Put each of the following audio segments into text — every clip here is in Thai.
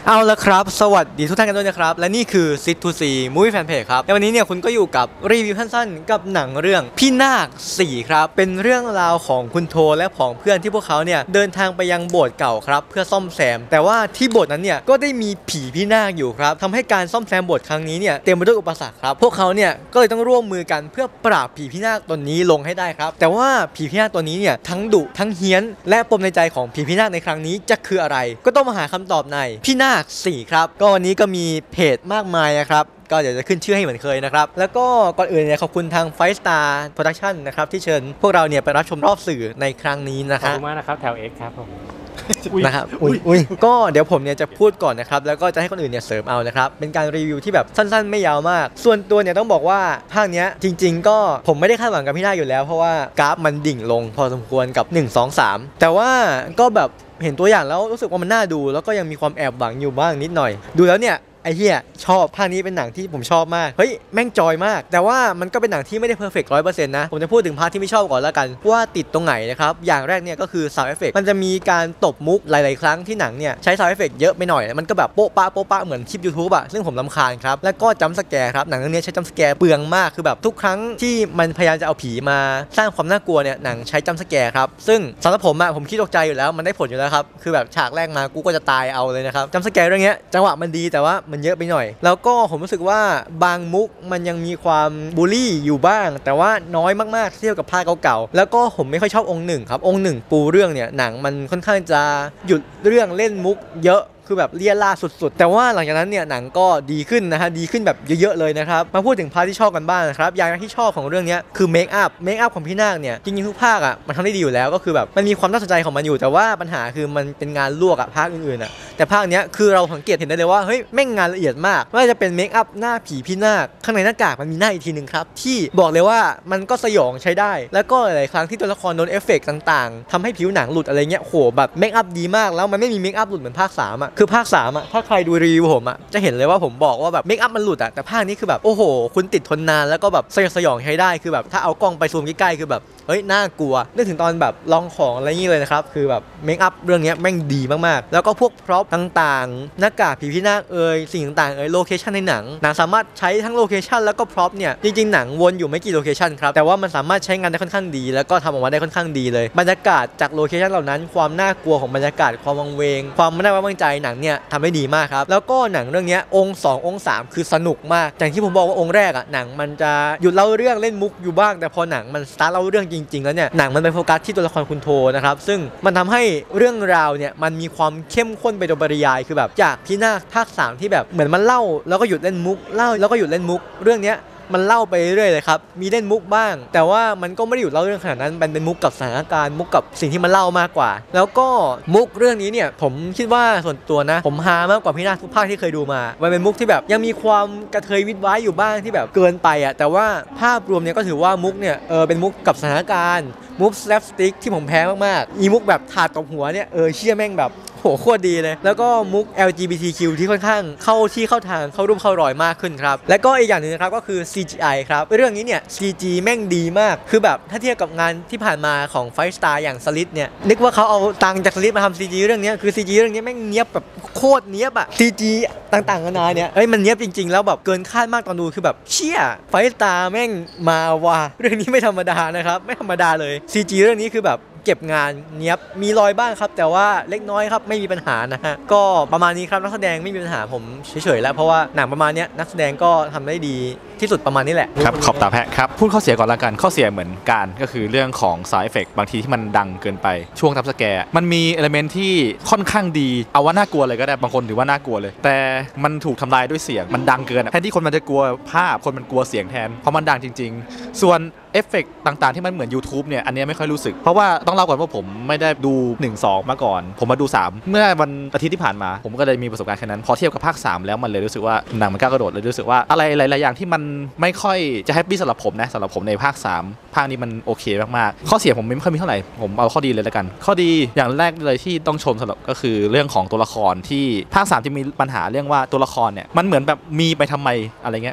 เอาละครับสวัสดีทุกท่านกันด้วยนะครับและนี่คือ Sit to See Movie Fan Page ครับในวันนี้เนี่ยคุณก็อยู่กับรีวิวสั้นๆกับหนังเรื่องพี่นาค4ครับเป็นเรื่องราวของคุณโทและผองเพื่อนที่พวกเขาเนี่ยเดินทางไปยังโบสถ์เก่าครับเพื่อซ่อมแซมแต่ว่าที่โบสถ์นั้นเนี่ยก็ได้มีผีพี่นาคอยู่ครับทำให้การซ่อมแซมโบสถ์ครั้งนี้เนี่ยเต็มไปด้วยอุปสรรคครับพวกเขาเนี่ยก็เลยต้องร่วมมือกันเพื่อปราบผีพี่นาคตนนี้ลงให้ได้ครับแต่ว่าผีพี่นาคตัวนี้เนี่ยทั้งดุทั้งเฮี้ยนและปมในใจของผีพี่นาคในครั้งนี้จะคืออะไรก็ต้องมาหาคำตอบในพี่นาค4ครับก็วันนี้ก็มีเพจมากมายนะครับก็เดี๋ยวจะขึ้นชื่อให้เหมือนเคยนะครับแล้วก็ก่อนอื่นเนี่ยขอบคุณทาง Five Star Production นะครับที่เชิญพวกเราเนี่ยไปรับชมรอบสื่อในครั้งนี้นะคขอบรับคุณมากนะครับแถว X ครับผมนะครับอุ้ยก็เดี๋ยวผมเนี่ยจะพูดก่อนนะครับแล้วก็จะให้คนอื่นเนี่ยเสริมเอานะครับเป็นการรีวิวที่แบบสั้นๆไม่ยาวมากส่วนตัวเนี่ยต้องบอกว่าภาคเนี้ยจริงๆก็ผมไม่ได้คาดหวังกับพี่นาคอยู่แล้วเพราะว่ากราฟมันดิ่งลงพอสมควรกับ1 2 3แต่ว่าก็แบบเห็นตัวอย่างแล้วรู้สึกว่ามันน่าดูแล้วก็ยังมีความแอบหวังอยู่บ้างนิดหน่อยดูแล้วเนี่ยไอ้เหี้ยชอบภาคนี้เป็นหนังที่ผมชอบมากเฮ้ยแม่งจอยมากแต่ว่ามันก็เป็นหนังที่ไม่ได้เพอร์เฟกต์100%นะผมจะพูดถึงพาร์ทที่ไม่ชอบก่อนแล้วกันว่าติดตรงไหนนะครับอย่างแรกเนี่ยก็คือซาวด์เอฟเฟกต์มันจะมีการตบมุกหลายๆครั้งที่หนังเนี่ยใช้ซาวด์เอฟเฟกต์เยอะไปหน่อยมันก็แบบโป๊ะปะเหมือนคลิป YouTube อะซึ่งผมรำคาญครับแล้วก็จัมป์สแกร์ครับหนังเรื่องนี้ใช้จัมป์สแกร์เปลืองมากคือแบบทุกครั้งที่มันพยายามจะเอาผีมาสร้างความน่ากลัวเนี่ยหนังใช้จัมป์สแกร์ครับซึ่งสำหรับผมอะผมคิดตกใจอยู่แล้วมันได้ผลอยู่แล้วครับคือแบบฉากแรกมากูก็จะตายเอาเลยนะครับจัมป์สแกร์เรื่องนี้จังหวะมันดีแต่ว่ามันเยอะไปหน่อยแล้วก็ผมรู้สึกว่าบางมุกมันยังมีความบูลลี่อยู่บ้างแต่ว่าน้อยมากๆเทียบกับภาคเก่าๆแล้วก็ผมไม่ค่อยชอบองค์หนึ่งครับองค์หนึ่งปูเรื่องเนี่ยหนังมันค่อนข้างจะหยุดเรื่องเล่นมุกเยอะคือแบบเลี่ยล่าสุดๆแต่ว่าหลังจากนั้นเนี่ยหนังก็ดีขึ้นนะฮะดีขึ้นแบบเยอะๆเลยนะครับมาพูดถึงพาร์ทที่ชอบกันบ้างนะครับอย่างที่ชอบของเรื่องนี้คือเมคอัพของพี่นาคเนี่ยจริงๆทุกภาคอ่ะมันทำได้ดีอยู่แล้วก็คือแบบมันมีความน่าสนใจของมันอยู่แต่ว่าปัญหาคือมันเป็นงานลวกอ่ะภาคอื่นๆอ่ะแต่ภาคเนี้ยคือเราสังเกตเห็นได้เลยว่าเฮ้ยแม่งงานละเอียดมากไม่ว่าจะเป็นเมคอัพหน้าผีพี่นาคข้างในหน้ากากมันมีหน้าอีกทีนึงครับที่บอกเลยว่ามันก็สยองใช้ได้แล้วก็หลายครั้งที่ตัวละครโดนเอฟเฟกต์ต่างๆทำให้ผิวหนังหลุดอะไรเงี้ยโหแบบเมคอัพดีมากแล้วมันไม่มีเมคอัพหลุดเหมือนภาค3อ่ะคือภาค3อ่ะถ้าใครดูรีวิวผมอ่ะจะเห็นเลยว่าผมบอกว่าแบบเมคอัพมันหลุดอ่ะแต่ภาคนี้คือแบบโอ้โหคุณติดทนนานแล้วก็แบบสยองใช้ได้คือแบบถ้าเอากล้องไปซูมใกล้ๆคือแบบเฮ้ยน่ากลัวนึกถึงตอนแบบลองของอะไรอย่างนี้เลยนะครับคือแบบเมคอัพเรื่องนี้แม่งดีมากๆแล้วก็พวกพร็อพต่างๆหน้ากากผีพี่นาคสิ่งต่างๆโลเคชั่นในหนังสามารถใช้ทั้งโลเคชั่นแล้วก็พร็อพเนี่ยจริงๆหนังวนอยู่ไม่กี่โลเคชั่นครับแต่ว่ามันสามารถใช้งานได้ค่อนข้างดีแล้วก็ทำออกมาได้ค่อนข้างดีเลยบรรยากาศจากโลเคชั่นเหล่านั้นความน่ากลัวของบรรยากาศความวังเวงความไม่น่าไว้วางใจหนังเนี่ยทำได้ดีมากครับแล้วก็หนังเรื่องนี้องค์2องค์3คือสนุกมากอย่างที่ผมบอกว่าองค์แรกอ่ะหนังมันจะหยุดเล่าเรื่องเล่นมุกอยู่บ้างแต่พอหนังมันสตาร์ทเล่าเรื่องจริงๆแล้วเนี่ยหนังมันไปโฟกัสที่ตัวละครคุณโทนะครับซึ่งมันทำให้เรื่องราวเนี่ยมันมีความเข้มข้นไปโดยปริยายคือแบบจากพี่นาคภาค3ที่แบบเหมือนมันเล่าแล้วก็หยุดเล่นมุกเล่าแล้วก็หยุดเล่นมุกเรื่องเนี้ยมันเล่าไปเรื่อยเลยครับมีเล่นมุกบ้างแต่ว่ามันก็ไม่ได้หยุดเล่าเรื่องขนาดนั้นมันเป็นมุกกับสถานการณ์มุกกับสิ่งที่มันเล่ามากกว่าแล้วก็มุกเรื่องนี้เนี่ยผมคิดว่าส่วนตัวนะผมฮามากกว่าพี่นาคทุกภาคที่เคยดูมามันเป็นมุกที่แบบยังมีความกระเทยวิดว้ายอยู่บ้างที่แบบเกินไปอ่ะแต่ว่าภาพรวมเนี่ยก็ถือว่ามุกเนี่ยเป็นมุกกับสถานการณ์มุก slapstick ที่ผมแพ้มากๆอีมุกแบบถาดตบหัวเนี่ยเชี่ยแม่งแบบโหโคตรดีเลยแล้วก็มุก LGBTQ ที่ค่อนข้างเข้าทางเข้ารูปเข้ารอยมากขึ้นครับและก็อีกอย่างหนึ่งนะครับก็คือ CGI ครับเรื่องนี้เนี่ย CG แม่งดีมากคือแบบถ้าเทียบกับงานที่ผ่านมาของ Five Star อย่างสลิดเนี่ยนึกว่าเขาเอาตังค์จากสลิดมาทำ CG เรื่องนี้คือ CG เรื่องนี้แม่งเนียบแบบโคตรเนียบอะ CG ต่างๆนานาเนี่ยมันเนียบจริงๆแล้วแบบเกินคาดมากตอนดูคือแบบเชี่ย Five Star แม่งมาว่ะเรื่องนี้ไม่ธรรมดานะครับไม่ธรรมดาเลย CG เรื่องนี้คือแบบเก็บงานเนี้ยบมีรอยบ้างครับแต่ว่าเล็กน้อยครับไม่มีปัญหานะฮะก็ประมาณนี้ครับนักแสดงไม่มีปัญหาผมเฉยๆแล้วเพราะว่าหนังประมาณนี้นักแสดงก็ทำได้ดีที่สุดประมาณนี้แหละครับขอบตาแพะครับพูดข้อเสียก่อนละกันข้อเสียเหมือนกันก็คือเรื่องของ sound effect บางทีที่มันดังเกินไปช่วงทับสแกร์มันมีเอลเมนต์ที่ค่อนข้างดีเอาว่าน่ากลัวเลยก็ได้บางคนถือว่าน่ากลัวเลยแต่มันถูกทำลายด้วยเสียงมันดังเกินแทนที่คนมันจะกลัวภาพคนมันกลัวเสียงแทนเพราะมันดังจริงๆส่วนเอฟเฟกต์ต่างๆที่มันเหมือน YouTube เนี่ยอันนี้ไม่ค่อยรู้สึกเพราะว่าต้องเล่าก่อนว่าผมไม่ได้ดู 1-2 มาก่อนผมมาดู3เมื่อวันอาทิตย์ที่ผ่านมาผมก็เลยมีประสบการณ์แค่นั้นพอเทียบกับภาค3แล้วมันเลยรู้สึกว่าหนังมันก้าวกระโดดเลยรู้สึกว่าอะไรหลายๆอย่างที่มันไม่ค่อยจะแฮปปี้สำหรับผมนะสำหรับผมในภาค3ภาคนี้มันโอเคมากๆข้อเสียผมไม่ค่อยมีเท่าไหร่ผมเอาข้อดีเลยแล้วกันข้อดีอย่างแรกเลยที่ต้องชมสำหรับก็คือเรื่องของตัวละครที่ภาค3จะมีปัญหาเรื่องว่าตัวละครเนี่ยมันเหมือนแบบมีไปทำไมอะไรเงี้ยแบบ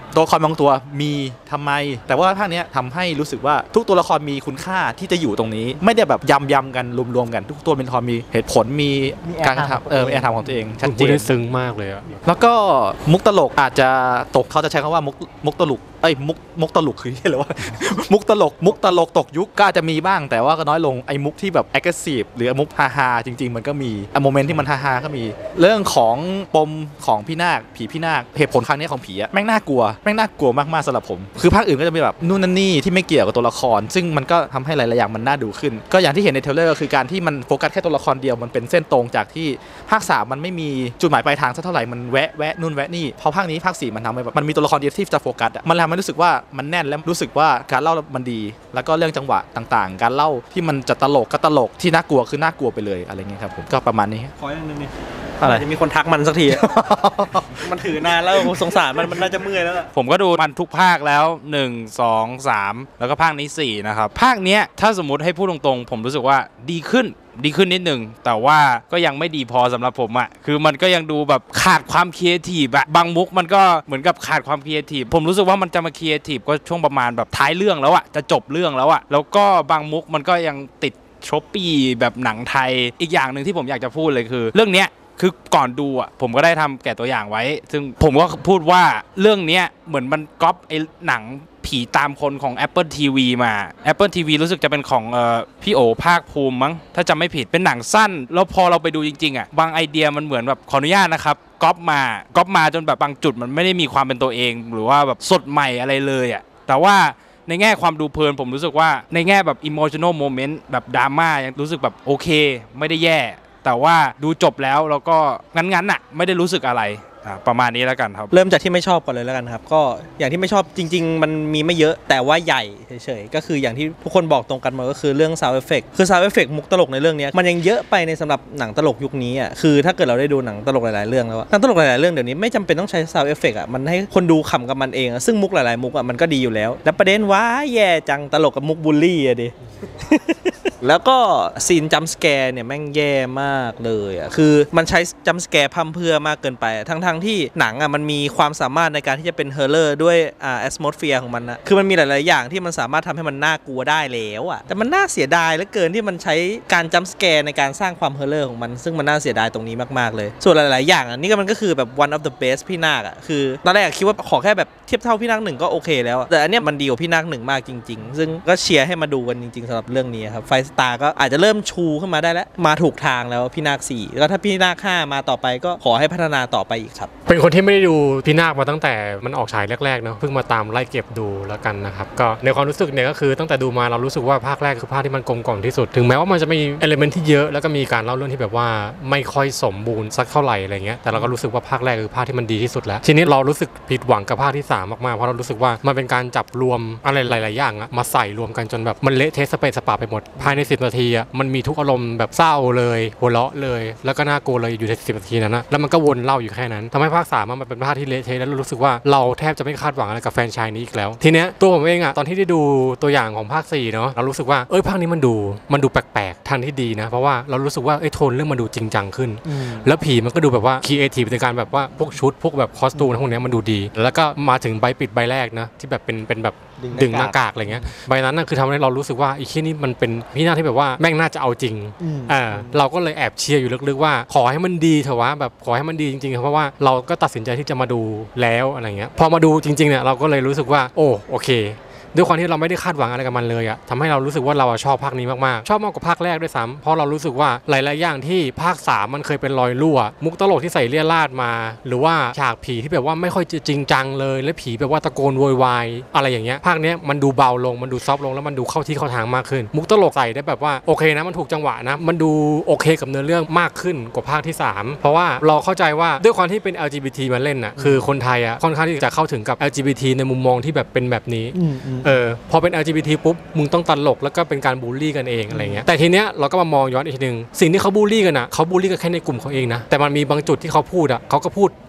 ตัวละครบางตัวมีทำไมแต่ว่าภาคนี้ทำให้รู้สึกว่าทุกตัวละครมีคุณค่าที่จะอยู่ตรงนี้ไม่ได้แบบยำกันรวมๆกันทุกตัวเป็นละครมีเหตุผลมีการทำมีแอร์ทำของตัวเองชัดเจนได้ซึ้งมากเลยอะแล้วก็มุกตลกอาจจะตกเขาจะใช้คำว่ามุกตลกมุกตลกคืออะไรวะ มุกตลกตกยุคก็อาจจะมีบ้างแต่ว่าก็น้อยลงไอ้มุกที่แบบ aggressive หรือมุกฮาๆจริงๆมันก็มีโมเมนต์ที่มันฮาๆก็มีเรื่องของปมของพี่นาคผีพี่นาคเหตุผลครั้งนี้ของผีอะแม่งน่ากลัวมากๆสำหรับผมคือภาคอื่นก็จะมีแบบนู่นนั่นนี่ที่ไม่เกี่ยวกับตัวละครซึ่งมันก็ทำให้หลายๆอย่างมันน่าดูขึ้นก็อย่างที่เห็นในเทรลเลอร์คือการที่มันโฟกัสแค่ตัวละครเดียวมันเป็นเส้นตรงจากที่ภาค3มันไม่มีจุดหมายปลายทางสักเท่าไหร่มันแวะนู่นแวะนี่พอภาคนี้ภาค4มันทำให้แบบมันมีตัวละครเดียวที่จะโฟกัสมันทำให้รู้สึกว่ามันแน่นและรู้สึกว่าการเล่ามันดีแล้วก็เรื่องจังหวะต่างๆการเล่าที่มันจะตลกก็ตลกที่น่ากลัวคือน่ากลัวไปเลยอะไรเงี้ยครับผมก็ประมาณนี้ขออย่างนึงนี่อะไรจะมีคนทักมันสักที มันถือนานแล้วสงสารมันน่าจะเมื่อยแล้วผมก็ดูมันทุกภาคแล้ว1 2 3แล้วก็ภาคนี้4นะครับภาคเนี้ยถ้าสมมติให้พูดตรงๆผมรู้สึกว่าดีขึ้นนิดนึงแต่ว่าก็ยังไม่ดีพอสำหรับผมอ่ะคือมันก็ยังดูแบบขาดความครีเอทีฟอะบางมุกมันก็เหมือนกับขาดความครีเอทีฟผมรู้สึกว่ามันจะมาครีเอทีฟก็ช่วงประมาณแบบท้ายเรื่องแล้วอะจะจบเรื่องแล้วอะแล้วก็บางมุกมันก็ยังติดช็อปปี้แบบหนังไทยอีกอย่างหนึ่งที่ผมอยากจะพูดเลยคือเรื่องเนี้ยคือก่อนดูอ่ะผมก็ได้ทำแก่ตัวอย่างไว้ซึ่งผมก็พูดว่าเรื่องนี้เหมือนมันก๊อปไอ้หนังผีตามคนของ Apple TV มา Apple TV รู้สึกจะเป็นของพี่โอภาคภูมิมั้งถ้าจำไม่ผิดเป็นหนังสั้นแล้วพอเราไปดูจริงๆอ่ะบางไอเดียมันเหมือนแบบขออนุญาตนะครับก๊อปมาจนแบบบางจุดมันไม่ได้มีความเป็นตัวเองหรือว่าแบบสดใหม่อะไรเลยอ่ะแต่ว่าในแง่ความดูเพลินผมรู้สึกว่าในแง่แบบ emotional moment แบบดราม่ายังรู้สึกแบบโอเคไม่ได้แย่แต่ว่าดูจบแล้วก็งั้นน่ะไม่ได้รู้สึกอะไรประมาณนี้แล้วกันครับเริ่มจากที่ไม่ชอบก่อนเลยแล้วกันครับก็อย่างที่ไม่ชอบจริงๆมันมีไม่เยอะแต่ว่าใหญ่เฉยๆก็คืออย่างที่ทุกคนบอกตรงกันหมดก็คือเรื่อง sound effect คือ sound effect มุกตลกในเรื่องนี้มันยังเยอะไปในสำหรับหนังตลกยุคนี้อ่ะคือถ้าเกิดเราได้ดูหนังตลกหลายๆเรื่องแล้วหนังตลกหลายๆเรื่องเดี๋ยวนี้ไม่จำเป็นต้องใช้ sound effect อ่ะมันให้คนดูขำกับมันเองซึ่งมุกหลายๆมุกอ่ะมันก็ดีอยู่แล้วและประเด็นว่าแย่จังตลกกับมุกบูลลี่อ่ะดิ แล้วก็ซีนจัมป์สแกร์เนี่ยแม่งแย่มากเลยอ่ะคือมันใช้จัมป์สแกร์พั่มเพรื่อมากเกินไปทั้งที่หนังอ่ะมันมีความสามารถในการที่จะเป็นเฮอร์เรอร์ด้วยแอสโมสเฟียร์ของมันนะคือมันมีหลายๆอย่างที่มันสามารถทำให้มันน่ากลัวได้แล้วอ่ะแต่มันน่าเสียดายเหลือเกินที่มันใช้การจัมป์สแกร์ในการสร้างความเฮอร์เรอร์ของมันซึ่งมันน่าเสียดายตรงนี้มากๆเลยส่วนหลายๆอย่างอ่ะนี่ก็มันก็คือแบบ one of the best พี่นาคอ่ะคือตอนแรกคิดว่าขอแค่แบบเทียบเท่าพี่นาค1ก็โอเคแล้วแต่อันเนี้ยมันดีกว่าพี่นาค1มากจริงๆซึ่งก็เชียร์ให้มาดูกันจริงๆสำหรับเรื่องนี้ครับไฟสตาร์ก็อาจจะเริ่มชูขึ้นมาได้แล้วมาถูกทางแล้วพี่นาค4แล้วถ้าพี่นาค5มาต่อไปก็ขอให้พัฒนาต่อไปอีกครับเป็นคนที่ไม่ได้ดูพี่นาคมาตั้งแต่มันออกฉายแรกๆเนาะเพิ่งมาตามไล่เก็บดูแล้วกันนะครับก็ในความรู้สึกเนี่ยก็คือตั้งแต่ดูมาเรารู้สึกว่าภาคแรกคือภาคที่มันกลมกล่อมที่สุดถึงแม้ว่ามันจะมีเอลิเมนต์ที่เยอะแล้วก็มีการเล่าเรื่องที่แบบว่าไม่ค่อยสมบูรณ์สักเท่าไหร่อะไรเงี้ยแต่เราก็รู้สึกว่าภาคแรกคือภาคที่มันดีที่สุดแล้วทีนี้เรารู้สึกผิดหวังกับภาคที่3มากๆเพราะเรารู้สึกว่ามันเป็นการจับรวมอะไรหลายๆอย่างอะมาใส่รวมกันจนแบบมันเละเทะสเปซสปาไปหมดภายใน10 นาทีอะมันมีทุกอารมณ์แบบเศร้าเลยหัวเราะเลยแล้วก็น่ากลัวเลยอยู่ใน10 นาทีนั้นนะแล้วมันก็วนเล่าอยู่แค่นั้นทำให้ภาค3มันเป็นภาคที่เละเทะแล้วรู้สึกว่าเราแทบจะไม่คาดหวังอะไรกับแฟรนไชส์นี้อีกแล้วทีเนี้ยตัวผมเองอะตอนที่ได้ดูตัวอย่างของภาค4เนาะเรารู้สึกว่าภาคนี้มันดูแปลกๆทางที่ดีนะเพราะว่าเรารู้สึกว่าโทนเรื่องมันดูจริงจังขึ้นแล้วผีมันก็ดูแบบว่าครีเอทีฟในการแบบว่าพวกชุดพวกแบบคอสตูมพวกนี้มันดูดีแล้วก็มาถึงใบปิดใบแรกนะที่แบบเป็นแบบดึงหน้ากากอะไรเงี้ยใบนั้นน่ะคือทำให้เรารู้สึกว่าไอ้ที่นี่มันเป็นพี่นาที่แบบว่าแม่งน่าจะเอาจริงเราก็เลยแอบเชียร์อยู่ลึกๆว่าขอให้มันดีเถอะวะแบบขอให้มันดีจริงๆเพราะว่าเราก็ตัดสินใจที่จะมาดูแล้วอะไรเงี้ยพอมาดูจริงๆเนี่ยเราก็เลยรู้สึกว่าโอเคด้วยความที่เราไม่ได้คาดหวังอะไรกับมันเลยอะทำให้เรารู้สึกว่าเราชอบภาคนี้มากๆชอบมากกว่าภาคแรกด้วยซ้ำเพราะเรารู้สึกว่าหลายๆอย่างที่ภาค3มันเคยเป็นรอยรั่วมุกตลกที่ใส่เลี่ยราดมาหรือว่าฉากผีที่แบบว่าไม่ค่อยจริงจังเลยและผีแบบว่าตะโกนโวยวายอะไรอย่างเงี้ยภาคนี้มันดูเบาลงมันดูซอฟต์ลงแล้วมันดูเข้าที่เข้าทางมากขึ้นมุกตลกใส่ได้แบบว่าโอเคนะมันถูกจังหวะนะมันดูโอเคกับเนื้อเรื่องมากขึ้นกว่าภาคที่3เพราะว่าเราเข้าใจว่าด้วยความที่เป็น LGBT มาเล่นน่ะคือคนไทยอะค่อนข้างที่จะเข้าถึงกับ LGBT ในมุมมองที่แบบเป็นแบบนี้พอเป็น LGBT ปุ๊บมึงต้องตลกแล้วก็เป็นการบูลลี่กันเองอะไรเงี้ยแต่ทีเนี้ยเราก็มามองย้อนอีกทีนึงสิ่งที่เขาบูลลี่กันอ่ะเขาบูลลี่กันแค่ในกลุ่มเขาเองนะแต่มันมีบางจุดที่เขาพูดอ่ะเขาก็พูด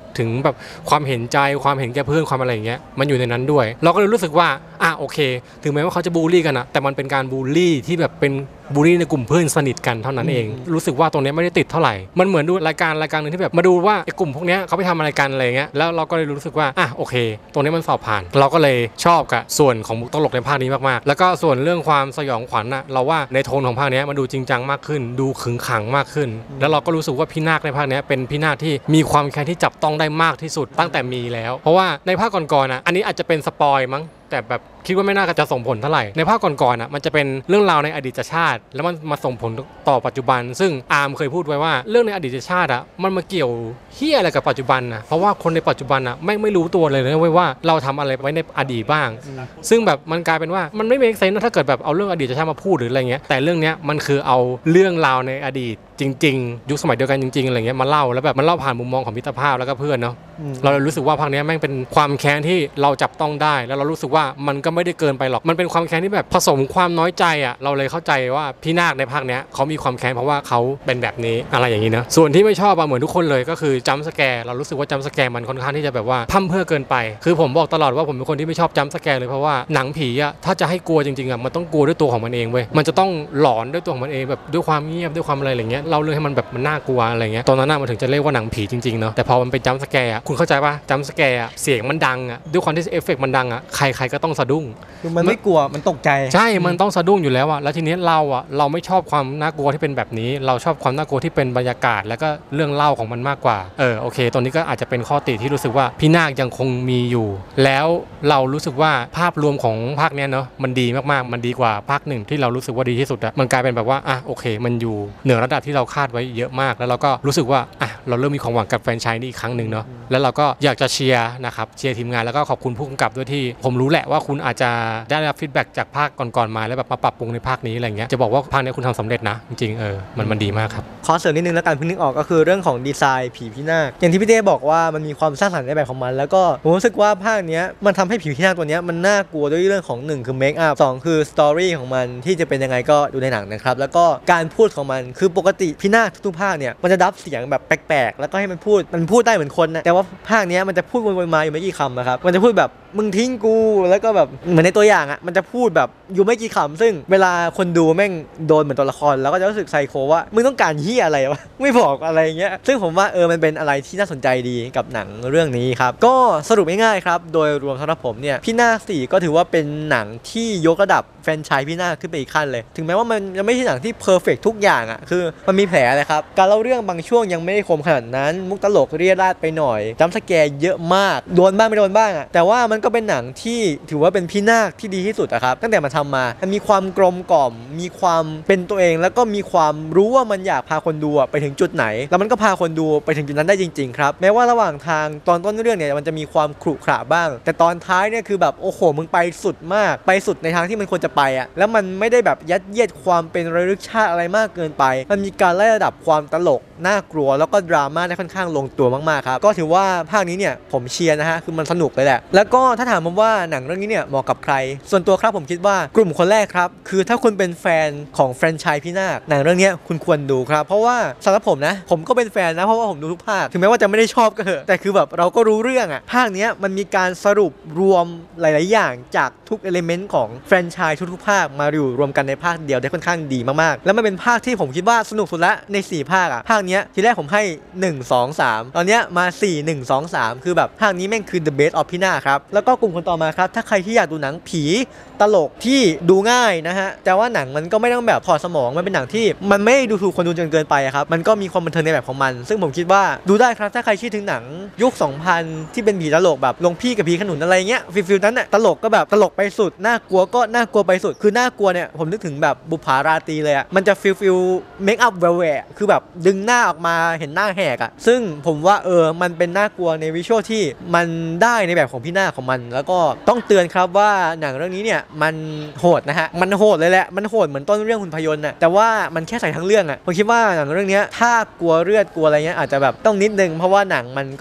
ถึงแบบความเห็นใจความเห็นแก่เพื่อนความอะไรอย่างเงี้ยมันอยู่ในนั้นด้วยเราก็เลยรู้สึกว่าโอเคถึงแม้ว่าเขาจะบูลลี่กันนะแต่มันเป็นการบูลลี่ที่แบบเป็นบูลลี่ในกลุ่มเพื่อนสนิทกันเท่านั้นเองรู้สึกว่าตรงนี้ไม่ได้ติดเท่าไหร่มันเหมือนดูรายการนึงที่แบบมาดูว่าไอ้กลุ่มพวกนี้เขาไปทำอะไรกันอะไรเงี้ยแล้วเราก็เลยรู้สึกว่าโอเคตรงนี้มันสอบผ่านเราก็เลยชอบกับส่วนของมุกตลกในภาคนี้มากๆแล้วก็ส่วนเรื่องความสยองขวัญน่ะเราว่าในโทนของภาคนี้มันดูจริงจังมากขึ้นดูขึงขังมากขึ้นแล้วเราก็รู้สึกว่าพี่นาคในภาคนี้เป็นพี่นาคที่มีความแค้นที่จับต้องได้มากที่สุดตั้งแต่มีแล้วเพราะว่าในภาคก่อนๆอันนี้อาจจะเป็นสปอยมั้งแต่แบบคิดว่าไม่น่าจะส่งผลเท่าไหร่ในภาคก่อนๆมันจะเป็นเรื่องราวในอดีตชาติแล้วมันมาส่งผลต่อปัจจุบันซึ่งอาร์มเคยพูดไว้ว่าเรื่องในอดีตชาติมันมาเกี่ยวเหี้ยอะไรกับปัจจุบันเพราะว่าคนในปัจจุบันไม่รู้ตัวเลยนะว่าเราทำอะไรไว้ในอดีตบ้างซึ่งแบบมันกลายเป็นว่ามันไม่เมคเซนส์ถ้าเกิดแบบเอาเรื่องอดีตชาติมาพูดหรืออะไรเงี้ยแต่เรื่องนี้มันคือเอาเรื่องราวในอดีตจริงๆยุคสมัยเดียวกันจริงๆอะไรเงี้ยมาเล่าแล้วแบบมันเล่าผ่านมุมมองของมิตรภาพแล้วก็เพื่อนเนาะเราเลยรู้สึกว่าภาคนี้แม่งเป็นความแค้นที่เราจับต้องได้แล้วเรารู้สึกว่ามันก็ไม่ได้เกินไปหรอกมันเป็นความแค้นที่แบบผสมความน้อยใจเราเลยเข้าใจว่าพี่นาคในภาคนี้เขามีความแค้นเพราะว่าเขาเป็นแบบนี้อะไรอย่างนี้นะส่วนที่ไม่ชอบเหมือนทุกคนเลยก็คือจัมป์สแกร์เรารู้สึกว่าจัมป์สแกร์มันค่อนข้างที่จะแบบว่าพร่ำเพ้อเกินไปคือผมบอกตลอดว่าผมเป็นคนที่ไม่ชอบจัมป์สแกร์เลยเพราะว่าหนังผีถ้าจะให้กลัวจริงๆมันต้องกลัวด้วยตัวของมันเองเว้ยมันจะต้องหลอนด้วยตัวของมันเองแบบด้วยความเงียบด้วยความอะไรอย่างเงี้ยเราเลยให้มันแบบมันน่ากลัวอะไรเงี้ยตอนนั้นมันถึงจะเรียกว่าหนังผีจริงๆเนาะแต่พอมันเป็นจัมป์สแกร์คุณเข้าใจป่ะจัมป์สแกร์เสียงมันดังด้วยความที่เอฟเฟกต์มันดังใครก็ต้องสะดุ้งคือมันไม่กลัวมันตกใจใช่มันต้องสะดุ้งอยู่แล้วแล้วทีนี้เราไม่ชอบความน่ากลัวที่เป็นแบบนี้เราชอบความน่ากลัวที่เป็นบรรยากาศแล้วก็เรื่องเล่าของมันมากกว่าโอเคตรงนี้ก็อาจจะเป็นข้อติที่รู้สึกว่าพี่นาคยังคงมีอยู่แล้วเรารู้สึกว่าภาพรวมของภาคนี้เนาะมันดีมากๆมันดีกว่าภาคหนึ่งที่เรารู้สึกว่าดีที่สุดมันกลายเป็นแบบว่าโอเคมันอยู่เหนือระดับที่เราคาดไว้เยอะมากแล้วเราก็รู้สึกว่าเราเริ่มมีความหวังกับแฟรนไชส์นี้อีกครั้งนึงเนาะแล้วเราก็อยากจะเชียร์นะครับเชียร์ทีมงานแล้วก็ขอบคุณผู้กำกับด้วยที่ผมรู้แหละว่าคุณอาจจะได้รับฟีดแบ็กจากภาคก่อนๆมาแล้วแบบมาปรับปรุงในภาคนี้อะไรเงี้ยจะบอกว่าภาคนี้คุณทำสำเร็จนะจริงๆมันดีมากครับขอเสริมนิดนึงแล้วกันเพิ่งนึกออกก็คือเรื่องของดีไซน์ผีพี่นาคอย่างที่พี่เต้บอกว่ามันมีความสร้างสรรค์ในแบบของมันแล้วก็ผมรู้สึกว่าภาคนี้มันทำให้ผีพี่นาคตัวนี้มันน่ากลัวด้วยเรื่องของ1คือเมคอัพ2คือสตอรี่ของมันที่จะเป็นยังไงก็ดูในหนังนะครับแล้วก็การพูดของมันคือปกติพี่นาคทุกภาคเนี่ยมันจะดับเสียงแบบแปลกๆแล้วก็ให้มันพูดได้เหมือนคนนะแต่ว่าภาคนี้มันจะพูดวนๆมาอยู่ไม่กี่คำนะครับมันจะพูดแบบมึงทิ้งกูแล้วก็แบบเหมือนในตัวอย่างมันจะพูดแบบอยู่ไม่กี่คำซึ่งเวลาคนดูแม่งโดนเหมือนตัวละครแล้วก็จะรู้สึกไซโคว่ามึงต้องการเหี้ยอะไรวะไม่บอกอะไรเงี้ยซึ่งผมว่ามันเป็นอะไรที่น่าสนใจดีกับหนังเรื่องนี้ครับก็สรุปง่ายๆครับโดยรวมสำหรับผมเนี่ยพี่นาค4ก็ถือว่าเป็นหนังที่ยกระดับแฟรนไชส์พี่นาคขึ้นไปอีกขั้นเลยถึงแม้ว่ามันยังไม่ใช่หนังที่เพอร์เฟกต์ทุกอย่างคือมันมีแผลเลยครับการเล่าเรื่องบางช่วงยังไม่ได้คมขนาดนั้นมุกตลกเรียราดไปหน่อยจัมป์สแกร์เยอะมากโดนบ้างไม่โดนบ้างแต่ว่ามันก็เป็นหนังที่ถือว่าเป็นพี่นาคที่ดีที่สุดครับตั้งแต่มันทำมามันมีความกลมกล่อมมีความเป็นตัวเองแล้วก็มีความรู้ว่ามันอยากพาคนดูไปถึงจุดไหนแล้วมันก็พาคนดูไปถึงจุดนั้นได้จริงๆครับแม้ว่าระหว่างทางตอนต้นเรื่องเนี่ยมันจะมีความขรุขระบ้างแต่ตอนท้ายเนี่ยคือแบบโอ้โหมึงไปสุดมากไปสุดในทางที่มันควรจะไปแล้วมันไม่ได้แบบยัดเยียดความเป็นระลึกชาติอะไรมากเกินไปมันมีการไล่ระดับความตลกน่ากลัวแล้วก็ดราม่าได้ค่อนข้างลงตัวมากๆครับก็ถือว่าภาคนี้เนี่ยผมเชียร์นะฮะคือมันสนุกเลยแหละแล้วก็ถ้าถามผมว่าหนังเรื่องนี้เนี่ยเหมาะกับใครส่วนตัวครับผมคิดว่ากลุ่มคนแรกครับคือถ้าคุณเป็นแฟนของแฟรนไชส์พี่นาคหนังเรื่องนี้คุณควรดูครับเพราะว่าสำหรับผมนะผมก็เป็นแฟนนะเพราะว่าผมดูทุกภาคถึงแม้ว่าจะไม่ได้ชอบก็เถอะแต่คือแบบเราก็รู้เรื่องภาคนี้มันมีการสรุปรวมหลายๆอย่างจากทุกเอลิเมนต์ของแฟรนไชส์ทุกๆภาคมาอยู่รวมกันในภาคเดียวได้ค่อนข้างดีมากๆแล้วมันเป็นภาคที่ผมคิดว่าสนุกสุดละใน4ภาคภาคนี้ทีแรกผมให้1 2 3ตอนนี้มา4 1 2 3คือแบบภาคนี้แม่งคือ the best of พี่นาคครับแล้วก็กลุ่มคนต่อมาครับถ้าใครที่อยากดูหนังผีตลกที่ดูง่ายนะฮะแต่ว่าหนังมันก็ไม่ต้องแบบถอดสมองมันเป็นหนังที่มันไม่ดูถูกคนดูจนเกินไปครับมันก็มีความบันเทิงในแบบของมันซึ่งผมคิดว่าดูได้ครับถ้าใครคิดถึงหนังยุค 2000 ที่เป็นผีตลกแบบหลวงพี่กับผีขนุนอะไรเงี้ยฟิลนั้นตลกก็แบบตลกไปสุดน่ากลัวก็น่ากลัวไปสุดคือน่ากลัวเนี่ยผมนึกถึงแบบบุปผาราตรีเลยมันจะฟิลเมคอัพแหวะคือแบบดึงหน้าออกมาเห็นหน้าแหกซึ่งผมว่ามันเป็นน่ากลัวในวิชวลที่มันได้ในแบบของพี่นาคของมันแล้วก็ต้องเตือนครับว่าหนังเรื่องนี้เนี่ยมันโหดนะฮะมันโหดเลยแหละมันโหดเหมือนต้นเรื่องหุ่นพยนต์แต่ว่ามันแค่ใส่ทั้งเรื่องผมคิดว่าหนังเรื่องนี้ถ้ากลัวเลือดกลัวอะไรเงี้ยอาจจะแบบต้องนิดนึงเพราะว่าหนังมันก็โ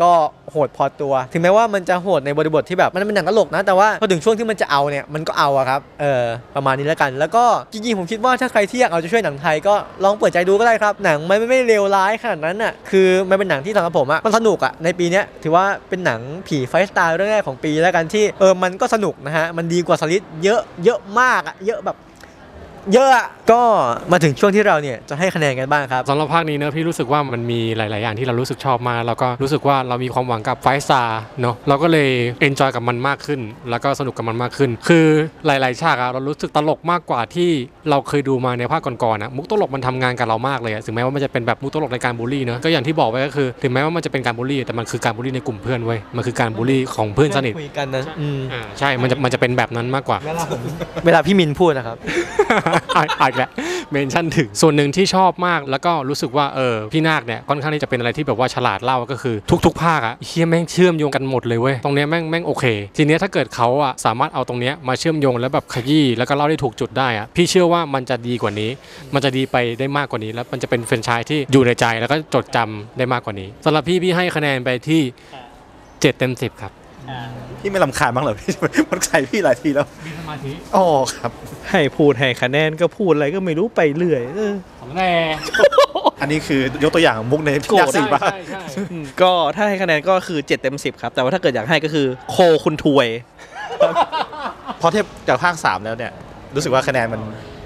โหดพอตัวถึงแม้ว่ามันจะโหดในบริบทที่แบบมันเป็นหนังตลกนะแต่ว่าพอถึงช่วงที่มันจะเอาเนี่ยมันก็เอาอะครับประมาณนี้แล้วกันแล้วก็จริงๆผมคิดว่าถ้าใครที่อยากเอาใจช่วยหนังไทยก็ลองเปิดใจดูก็ได้ครับหนังมันไม่เลวร้ายขนาดนั้นอ่ะคือมันเป็นหนังที่สำหรับผมอะมันสนุกอะในปีนี้ถือว่าเป็นหนังผีไฟสไตล์เรื่องแรกของปีแล้วกันที่มันก็สนุกนะฮะมันดีกว่าสลิดเยอะมากอะเยอะแบบเยอะก็มาถึงช่วงที่เราเนี่ยจะให้คะแนนกันบ้างครับสำหรับภาคนี้เนอะพี่รู้สึกว่ามันมีหลายๆอย่างที่เรารู้สึกชอบมากแล้วก็รู้สึกว่าเรามีความหวังกับไฟสตาร์เนาะเราก็เลยเอนจอยกับมันมากขึ้นแล้วก็สนุกกับมันมากขึ้นคือหลายๆฉากอะเรารู้สึกตลกมากกว่าที่เราเคยดูมาในภาคก่อนๆอะมุกตลกมันทำงานกับเรามากเลยถึงแม้ว่ามันจะเป็นแบบมุกตลกในการบูลลี่เนอะก็อย่างที่บอกไว้ก็คือถึงแม้ว่ามันจะเป็นการบูลลี่แต่มันคือการบูลลี่ในกลุ่มเพื่อนเว้ยมันคือการบูลลี่ของเพื่อนสนิทคุยกันนะใช่มันจะเป็นแบบนั้นมากกว่าเวลาพี่มินพูดนะครับอีกแล้วเมนชั่นถึงส่วนหนึ่งที่ชอบมากแล้วก็รู้สึกว่าพี่นาคเนี่ยค่อนข้างที่จะเป็นอะไรที่แบบว่าฉลาดเล่าก็คือทุกภาคอะเฮียแม่งเชื่อมโยงกันหมดเลยเว้ยตรงเนี้ยแม่งโอเคทีเนี้ยถ้าเกิดเขาอะสามารถเอาตรงเนี้ยมาเชื่อมโยงแล้วแบบขยี้แล้วก็เล่าได้ถูกจุดได้อะพี่เชื่อว่ามันจะดีกว่านี้มันจะดีไปได้มากกว่านี้แล้วมันจะเป็นแฟรนไชส์ที่อยู่ในใจแล้วก็จดจำได้มากกว่านี้สำหรับพี่ให้คะแนนไปที่7 เต็ม 10ครับพี่ไม่รำคาญบ้างเหรอพี่มันใส่พี่หลายทีแล้วมีสมาธิอ๋อครับให้พูดให้คะแนนก็พูดอะไรก็ไม่รู้ไปเรื่อยของแน่อันนี้คือยกตัวอย่างมุกในพี่ยักษ์สี่ป่ะก็ถ้าให้คะแนนก็คือ7 เต็ม 10ครับแต่ว่าถ้าเกิดอยากให้ก็คือโคคุณถวยพอเทียบจากภาค3แล้วเนี่ยรู้สึกว่าคะแนนมัน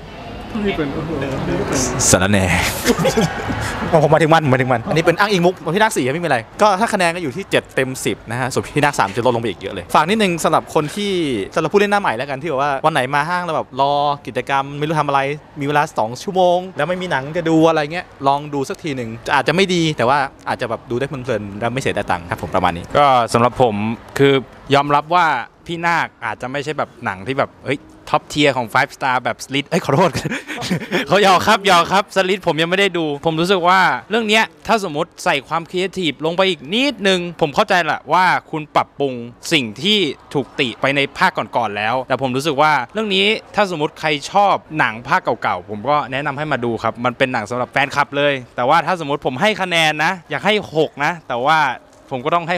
สารแหน่ผมมาถึงมันอันนี้เป็นอ้างอิงมุกพี่นาค4ไม่มีอะไรก็ถ้าคะแนนก็อยู่ที่7 เต็ม 10นะฮะส่วนพี่นาค3จะลดลงไปอีกเยอะเลยฝากนิดนึงสำหรับคนที่สำหรับผู้เล่นหน้าใหม่แล้วกันที่แบบว่าวันไหนมาห้างแล้วแบบรอกิจกรรมไม่รู้ทำอะไรมีเวลา2 ชั่วโมงแล้วไม่มีหนังจะดูอะไรเงี้ยลองดูสักทีหนึ่งอาจจะไม่ดีแต่ว่าอาจจะแบบดูได้เพลินๆแล้วไม่เสียตังค์ครับผมประมาณนี้ก็สำหรับผมคือยอมรับว่าพี่นาคอาจจะไม่ใช่แบบหนังที่แบบท็อปเทียร์ของ5 star แบบสลิดขอโทษเขายอครับสลิดผมยังไม่ได้ดูผมรู้สึกว่าเรื่องนี้ถ้าสมมติใส่ความครีเอทีฟลงไปอีกนิดนึงผมเข้าใจแหละว่าคุณปรับปรุงสิ่งที่ถูกติไปในภาคก่อนๆแล้วแต่ผมรู้สึกว่าเรื่องนี้ถ้าสมมติใครชอบหนังภาคเก่าๆผมก็แนะนำให้มาดูครับมันเป็นหนังสำหรับแฟนคลับเลยแต่ว่าถ้าสมมติผมให้คะแนนนะอยากให้6นะแต่ว่าผมก็ต้องให้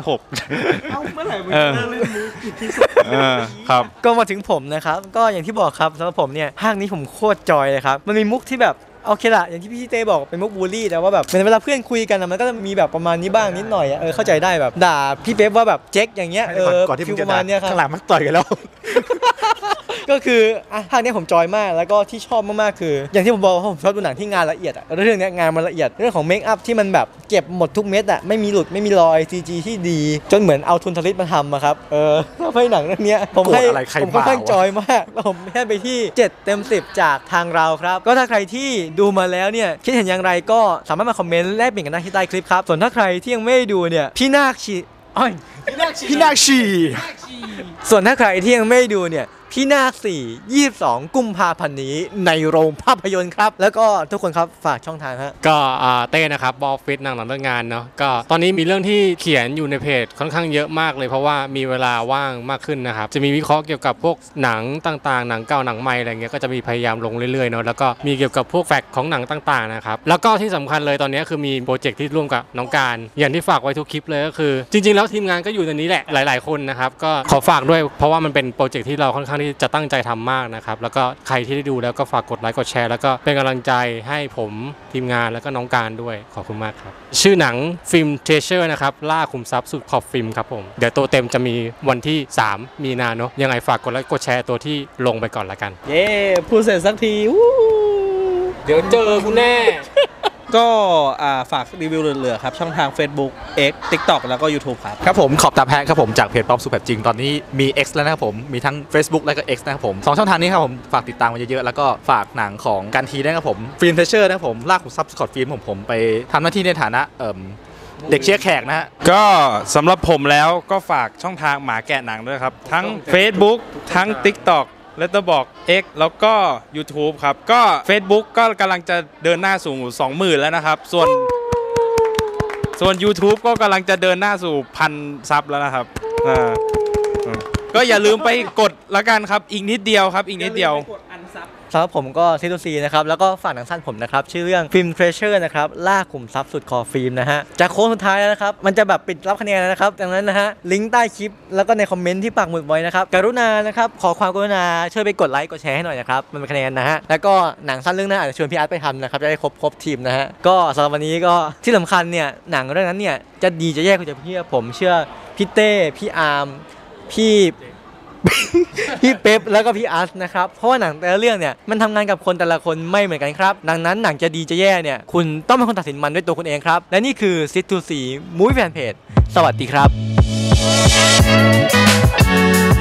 6เอาเมื่อไหร่มึงจะเล่นมุกที่สุดครับก็มาถึงผมนะครับก็อย่างที่บอกครับสำหรับผมเนี่ยภาคนี้ผมโคตรจอยเลยครับมันมีมุกที่แบบโอเคละอย่างที่พี่เต้บอกเป็นมุกบูลลี่แต่ว่าแบบเวลาเพื่อนคุยกันมันก็จะมีแบบประมาณนี้บ้างนิดหน่อยเข้าใจได้แบบด่าพี่เป๊ปว่าแบบเจ๊กอย่างเงี้ยก่อนที่มึงจะด่าข้างหลังมันต่อยกันแล้วก็คือภาคนี้ผมจอยมากแล้วก็ที่ชอบมากๆคืออย่างที่ผมบอกว่าผมชอบดูหนังที่งานละเอียดเรื่องนี้งานมันละเอียดเรื่องของเมคอัพที่มันแบบเก็บหมดทุกเม็ดไม่มีหลุดไม่มีรอย CG ที่ดีจนเหมือนเอาทุนทริตมาทำอะครับให้หนังเรื่องนี้ผมค่อนข้างจอยมากแล้วผมให้ไปที่7 เต็ม 10จากทางเราครับก็ถ้าใครที่ดูมาแล้วเนี่ยคิดเห็นอย่างไรก็สามารถมาคอมเมนต์แลกเปลี่ยนกันได้ที่ใต้คลิปครับส่วนถ้าใครที่ยังไม่ได้ดูเนี่ยพี่นาคชีส่วนถ้าใครที่ยังไม่ได้ดูเนี่ยพี่นาค4 22 กุมภาพันธ์นี้ในโรงภาพยนตร์ครับแล้วก็ทุกคนครับฝากช่องทางฮะก็เต้นะครับบอลฟิตหนังเรื่องงานเนาะก็ตอนนี้มีเรื่องที่เขียนอยู่ในเพจค่อนข้างเยอะมากเลยเพราะว่ามีเวลาว่างมากขึ้นนะครับจะมีวิเคราะห์เกี่ยวกับพวกหนังต่างๆหนังเก่าหนังใหม่อะไรเงี้ยก็จะมีพยายามลงเรื่อยๆเนาะแล้วก็มีเกี่ยวกับพวกแฟกต์ของหนังต่างๆนะครับแล้วก็ที่สำคัญเลยตอนนี้คือมีโปรเจกต์ที่ร่วมกับน้องการอย่างที่ฝากไว้ทุกคลิปเลยก็คือจริงๆแล้วทีมงานก็อยู่ในนี้แหละหลายๆคนนะครับก็ขอฝากด้วยเพราะว่ามันเป็นโปรเจกต์ที่เราค่อนข้างที่จะตั้งใจทำมากนะครับแล้วก็ใครที่ได้ดูแล้วก็ฝากกดไลค์กดแชร์แล้วก็เป็นกำลังใจให้ผมทีมงานแล้วก็น้องการด้วยขอบคุณมากครับชื่อหนังฟิล์มเทเชอร์นะครับล่าขุมทรัพย์สุดขอบฟิล์มครับผมเดี๋ยวตัวเต็มจะมีวันที่3 มีนาเนาะยังไงฝากกดไลค์กดแชร์ตัวที่ลงไปก่อนละกันเย้พูดเสร็จสักทีเดี๋ยวเจอคุณแน่ก็ฝากรีวิวเหลือๆครับช่องทาง Facebook X TikTok แล้วก็ YouTube ครับผมขอบตาแพ้ครับผมจากเพจป๊อปสุดแบบจริงตอนนี้มี X แล้วนะครับผมมีทั้ง Facebook และก็ X นะครับผม2ช่องทางนี้ครับผมฝากติดตามมาเยอะๆแล้วก็ฝากหนังของการทีนะครับผมฟิล์มเทเชอร์นะครับผมลากขุมทรัพย์สกอตฟิล์มผมไปทำหน้าที่ในฐานะเด็กเชียร์แขกนะฮะก็สำหรับผมแล้วก็ฝากช่องทางหมาแกะหนังด้วยครับทั้ง Facebook ทั้ง TikTokแล้วจะบอก X แล้วก็ YouTube ครับก็ Facebook ก็กำลังจะเดินหน้าสู่ 20,000 แล้วนะครับส่วน YouTube ก็กำลังจะเดินหน้าสู่ 1,000 ซับแล้วนะครับก็อย่าลืมไปกดละกันครับอีกนิดเดียวครับอีกนิดเดียวสำหรับผมก็ซีทูซีนะครับแล้วก็ฝากหนังสั้นผมนะครับชื่อเรื่องฟิล์มเทรเชอร์นะครับล่าขุมทรัพย์สุดคอฟิล์มนะฮะจะโค้งสุดท้ายแล้วนะครับมันจะแบบปิดรับคะแนนแล้วนะครับดังนั้นนะฮะลิงก์ใต้คลิปแล้วก็ในคอมเมนต์ที่ปักหมุดไว้นะครับกรุณานะครับขอความกรุณาช่วยไปกดไลค์กดแชร์ให้หน่อยนะครับมันเป็นคะแนนนะฮะแล้วก็หนังสั้นเรื่องหน้าอาจจะชวนพี่อาร์ตไปทำนะครับจะได้ครบทีมนะฮะก็สำหรับวันนี้ก็ที่สำคัญเนี่ยหนังเรื่องนั้นเนี่ยจะดีจะแย่คุณจะเชื่อผมเชื่อพี่เต้พี่อาร์มพี่ พี่เป๊ปแล้วก็พี่อาร์ตนะครับเพราะว่าหนังแต่ละเรื่องเนี่ยมันทำงานกับคนแต่ละคนไม่เหมือนกันครับดังนั้นหนังจะดีจะแย่เนี่ยคุณต้องเป็นคนตัดสินมันด้วยตัวคุณเองครับและนี่คือซิททูสีมูฟแฟนเพจสวัสดีครับ